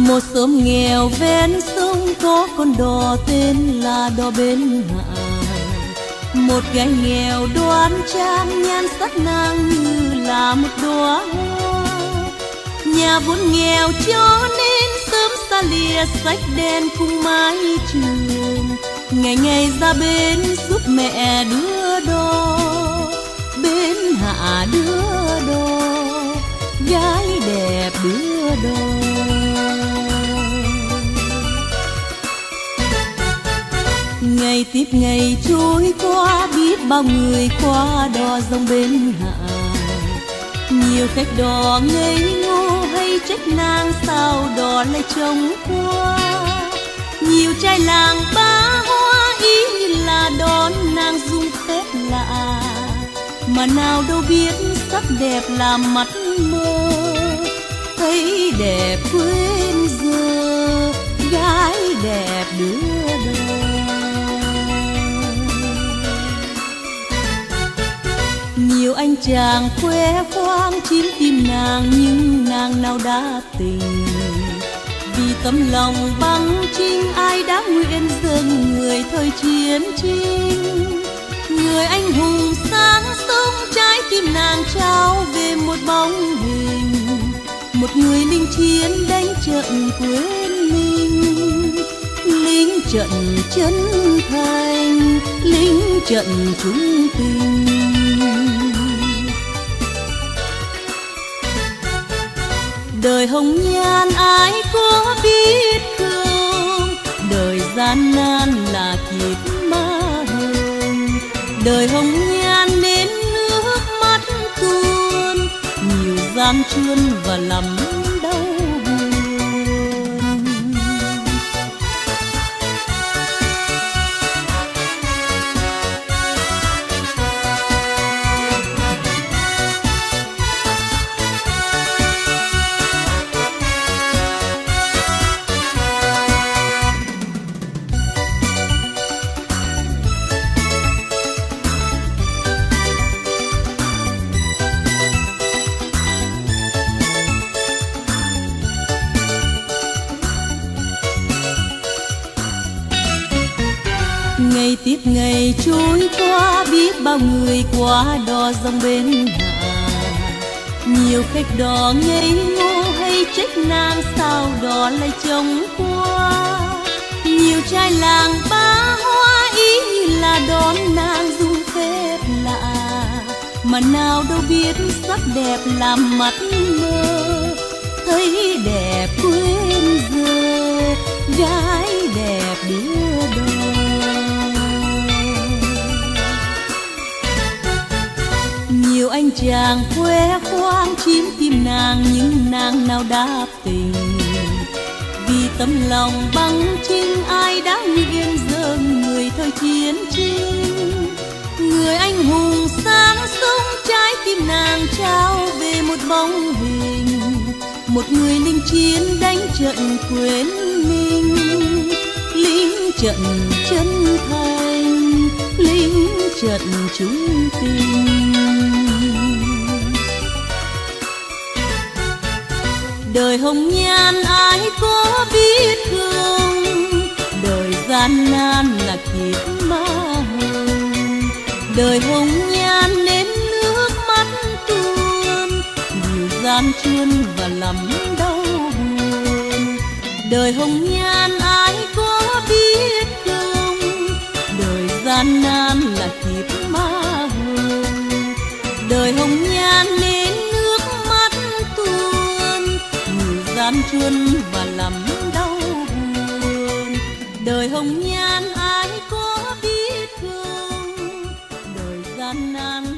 Một xóm nghèo ven sông có con đò tên là đò Bến Hạ. Một gái nghèo đoan trang nhan sắc nàng như là một đóa hoa. Nhà vốn nghèo cho nên sớm xa lìa sách đèn cùng mái trường. Ngày ngày ra bến giúp mẹ đưa đò, Bến Hạ đưa đò, gái đẹp đưa đò. Ngày tiếp ngày trôi qua, biết bao người qua đò dòng Bến Hạ. Nhiều khách đò ngây ngô hay trách nàng sao đò lại trống qua. Nhiều trai làng ba hoa ý như là đón nàng dung phép lạ, mà nào đâu biết sắc đẹp làm mắt mơ. Thấy đẹp quên giờ, gái đẹp đưa đò. Nhiều anh chàng khoe khoang chiếm tim nàng, nhưng nàng nào đã tình. Vì tấm lòng bằng trinh ai đã nguyện dâng người thời chiến tranh. Người anh hùng sáng sông trái tim nàng trao về một bóng hình. Một người lính chiến đánh trận quên mình. Lính trận chân thành, lính trận trung tình. Đời hồng nhan ai có biết không, đời gian nan là kiếp ma hồng. Đời hồng nhan nên nước mắt tuôn, nhiều gian truân và lắm đau buồn. Ngày tiếp ngày trôi qua, biết bao người qua đò dòng Bến Hạ. Nhiều khách đò ngây ngô hay trách nàng sao đò lại trống qua. Nhiều trai làng ba hoa ý như là đón nàng dung phép lạ, mà nào đâu biết sắc đẹp làm mắt mơ. Thấy đẹp quên giờ, gái đẹp đưa đò. Nhiều anh chàng khoe khoang chiếm tim nàng, nhưng nàng nào đáp tình. Vì tấm lòng bằng trinh ai đã nguyện dâng người thời chiến tranh. Người anh hùng sáng sông trái tim nàng trao về một bóng hình. Một người lính chiến đánh trận quên mình. Lính trận chân thành, lính trận trung tình. Đời hồng nhan ai có biết không, đời gian nan là kiếp ma hồng. Đời hồng nhan nên nước mắt tuôn, nhiều gian truân và lắm đau buồn. Đời hồng nhan ai có biết không, đời gian nan là kiếp ma hồng. Đời hồng nhan nên nước mắt tuôn, nhiều gian truân và lắm đau buồn. Đời hồng nhan ai có biết không, đời gian nan